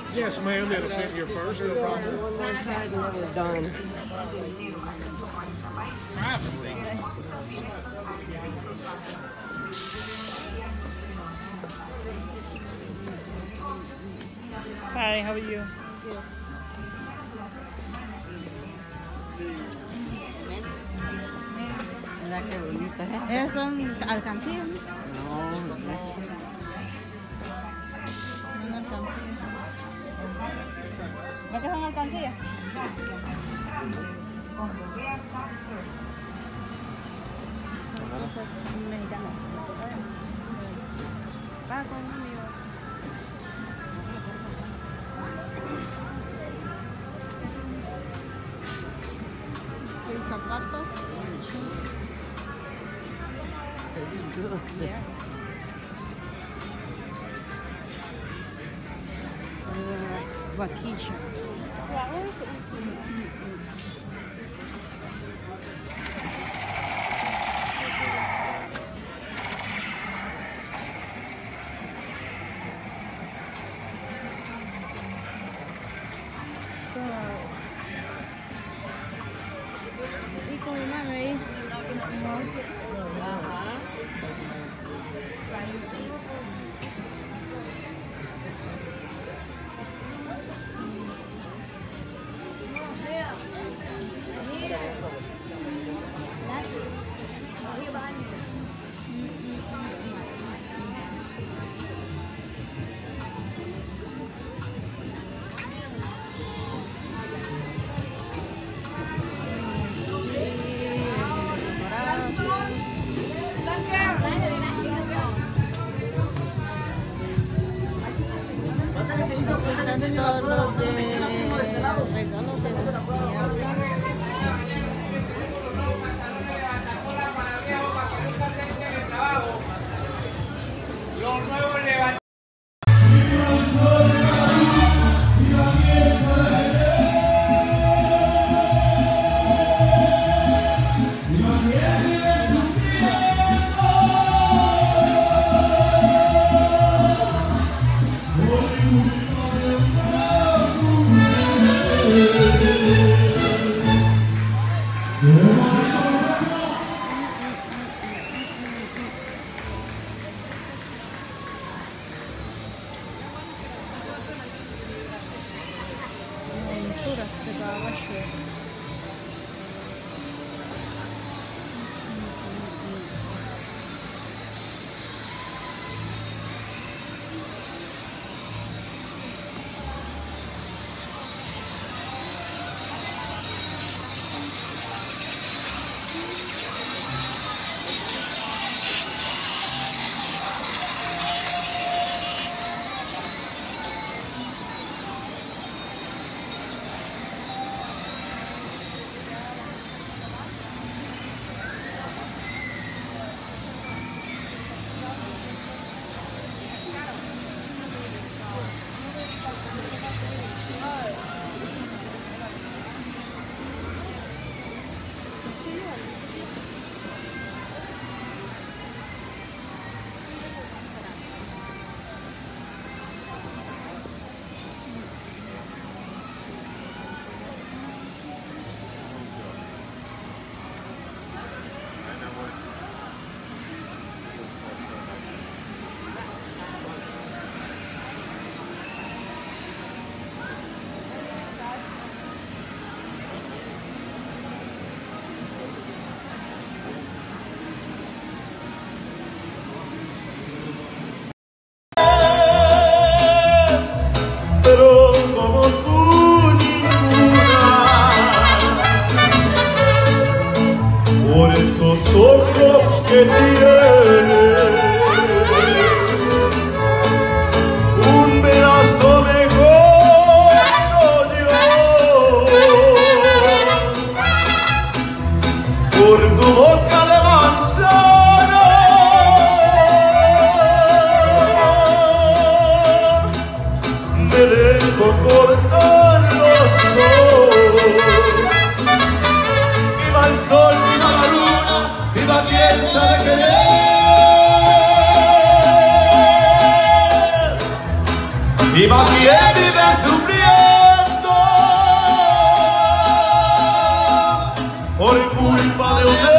Yes, ma'am. It'll fit your first. No problem. One more side and then we're done. Privacy. Hi, how are you? Mira qué bonita, ¿eh? Esas son alcancías. No, no. Son alcancías. ¿Ves que son alcancías? Son cosas mexicanas. Va conmigo. Los zapatos. Yeah. Vaquilla. Y con mi mano ahí. Están todos los de regalos de Los nuevos levantados. monturas de caballo. Por esos ojos que tiene un brazo mejor no dio, por tu boca de manzana me dejo cortar los dos. Viva el sol, viva la luna, viva quien sabe querer. Viva quien vive sufriendo por culpa de una